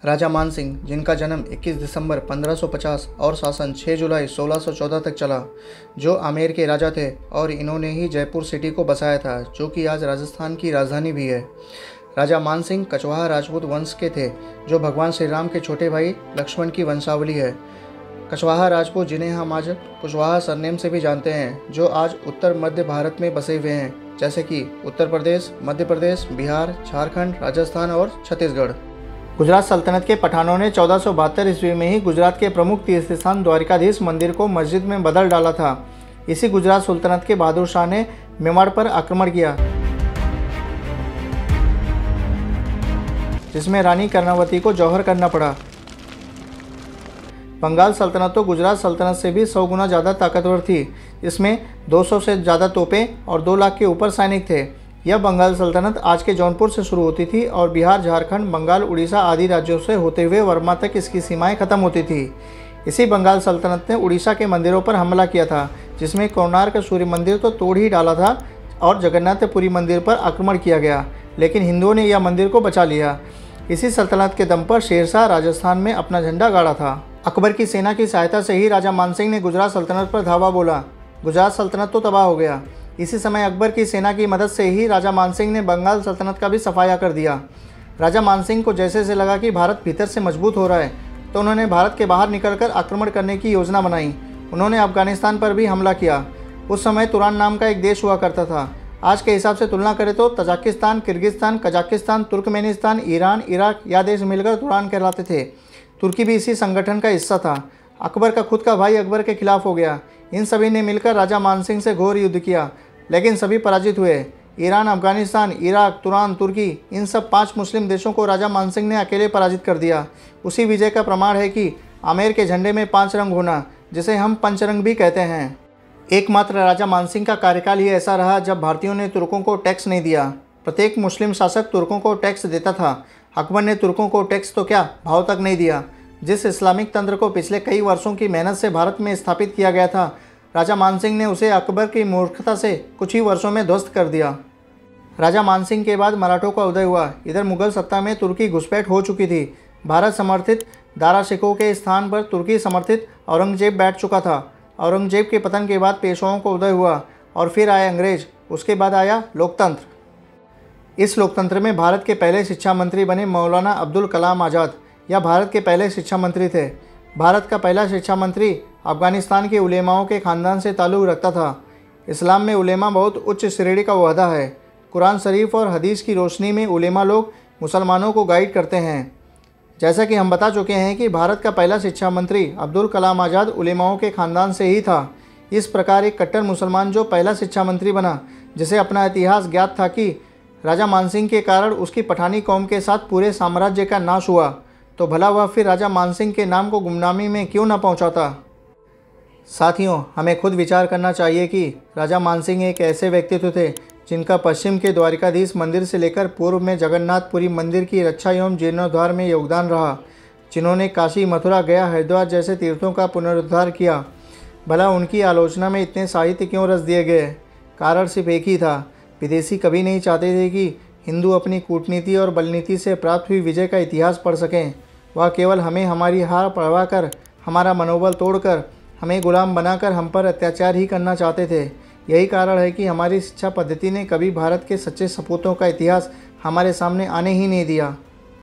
राजा मानसिंह, जिनका जन्म 21 दिसंबर 1550 और शासन 6 जुलाई 1614 तक चला, जो आमेर के राजा थे और इन्होंने ही जयपुर सिटी को बसाया था, जो कि आज राजस्थान की राजधानी भी है। राजा मानसिंह कछवाहा राजपूत वंश के थे, जो भगवान श्री राम के छोटे भाई लक्ष्मण की वंशावली है। कछवाहा राजपूत, जिन्हें हम आज कुशवाहा सरनेम से भी जानते हैं, जो आज उत्तर मध्य भारत में बसे हुए हैं, जैसे कि उत्तर प्रदेश, मध्य प्रदेश, बिहार, झारखंड, राजस्थान और छत्तीसगढ़। गुजरात सल्तनत के पठानों ने 1472 ईस्वी में ही गुजरात के प्रमुख तीर्थ स्थान द्वारिकाधीश मंदिर को मस्जिद में बदल डाला था। इसी गुजरात सुल्तनत के बहादुर शाह ने मेवाड़ पर आक्रमण किया, जिसमें रानी कर्णावती को जौहर करना पड़ा। बंगाल सल्तनत तो गुजरात सल्तनत से भी 100 गुना ज़्यादा ताकतवर थी। इसमें 200 से ज़्यादा तोपें और 2 लाख के ऊपर सैनिक थे। यह बंगाल सल्तनत आज के जौनपुर से शुरू होती थी और बिहार, झारखंड, बंगाल, उड़ीसा आदि राज्यों से होते हुए वर्मा तक इसकी सीमाएं खत्म होती थी। इसी बंगाल सल्तनत ने उड़ीसा के मंदिरों पर हमला किया था, जिसमें कोणार्क सूर्य मंदिर तो तोड़ ही डाला था और जगन्नाथपुरी मंदिर पर आक्रमण किया गया, लेकिन हिंदुओं ने यह मंदिर को बचा लिया। इसी सल्तनत के दम पर शेरशाह राजस्थान में अपना झंडा गाड़ा था। अकबर की सेना की सहायता से ही राजा मानसिंह ने गुजरात सल्तनत पर धावा बोला। गुजरात सल्तनत तो तबाह हो गया। इसी समय अकबर की सेना की मदद से ही राजा मानसिंह ने बंगाल सल्तनत का भी सफाया कर दिया। राजा मानसिंह को जैसे से लगा कि भारत भीतर से मजबूत हो रहा है, तो उन्होंने भारत के बाहर निकलकर आक्रमण करने की योजना बनाई। उन्होंने अफगानिस्तान पर भी हमला किया। उस समय तुरान नाम का एक देश हुआ करता था। आज के हिसाब से तुलना करें तो Tajikistan, Kyrgyzstan, Kazakhstan, Turkmenistan, Iran, Iraq या देश मिलकर तुरान कहलाते थे। तुर्की भी इसी संगठन का हिस्सा था। अकबर का खुद का भाई अकबर के खिलाफ हो गया। इन सभी ने मिलकर राजा मानसिंह से घोर युद्ध किया, लेकिन सभी पराजित हुए। Iran, Afghanistan, Iraq, Turan, Turkey, इन सब 5 मुस्लिम देशों को राजा मानसिंह ने अकेले पराजित कर दिया। उसी विजय का प्रमाण है कि आमेर के झंडे में 5 रंग होना, जिसे हम पंचरंग भी कहते हैं। एकमात्र राजा मानसिंह का कार्यकाल ही ऐसा रहा जब भारतीयों ने तुर्कों को टैक्स नहीं दिया। प्रत्येक मुस्लिम शासक तुर्कों को टैक्स देता था। अकबर ने तुर्कों को टैक्स तो क्या, भाव तक नहीं दिया। जिस इस्लामिक तंत्र को पिछले कई वर्षों की मेहनत से भारत में स्थापित किया गया था, राजा मानसिंह ने उसे अकबर की मूर्खता से कुछ ही वर्षों में ध्वस्त कर दिया। राजा मानसिंह के बाद मराठों का उदय हुआ। इधर मुगल सत्ता में तुर्की घुसपैठ हो चुकी थी। भारत समर्थित दारा शिकोह के स्थान पर तुर्की समर्थित औरंगजेब बैठ चुका था। औरंगजेब के पतन के बाद पेशवाओं का उदय हुआ और फिर आए अंग्रेज। उसके बाद आया लोकतंत्र। इस लोकतंत्र में भारत के पहले शिक्षा मंत्री बने मौलाना अब्दुल कलाम आज़ाद। यह भारत के पहले शिक्षा मंत्री थे। भारत का पहला शिक्षा मंत्री अफगानिस्तान के उलेमाओं के ख़ानदान से ताल्लुक़ रखता था। इस्लाम में उलेमा बहुत उच्च श्रेणी का ओहदा है। कुरान शरीफ और हदीस की रोशनी में उलेमा लोग मुसलमानों को गाइड करते हैं। जैसा कि हम बता चुके हैं कि भारत का पहला शिक्षा मंत्री अब्दुल कलाम आज़ाद उलेमाओं के ख़ानदान से ही था। इस प्रकार एक कट्टर मुसलमान जो पहला शिक्षा मंत्री बना, जिसे अपना इतिहास ज्ञात था कि राजा मानसिंह के कारण उसकी पठानी कौम के साथ पूरे साम्राज्य का नाश हुआ, तो भला वह फिर राजा मानसिंह के नाम को गुमनामी में क्यों न पहुंचाता। साथियों, हमें खुद विचार करना चाहिए कि राजा मानसिंह एक ऐसे व्यक्तित्व थे जिनका पश्चिम के द्वारिकाधीश मंदिर से लेकर पूर्व में जगन्नाथपुरी मंदिर की रक्षा एवं जीर्णोद्धार में योगदान रहा, जिन्होंने काशी, मथुरा, गया, हरिद्वार जैसे तीर्थों का पुनरुद्धार किया। भला उनकी आलोचना में इतने साहित्य क्यों रच दिए गए? कारण सिर्फ एक ही था। विदेशी कभी नहीं चाहते थे कि हिंदू अपनी कूटनीति और बलनीति से प्राप्त हुई विजय का इतिहास पढ़ सकें। वह केवल हमें हमारी हार पढ़वा कर, हमारा मनोबल तोड़कर, हमें गुलाम बनाकर हम पर अत्याचार ही करना चाहते थे। यही कारण है कि हमारी शिक्षा पद्धति ने कभी भारत के सच्चे सपूतों का इतिहास हमारे सामने आने ही नहीं दिया।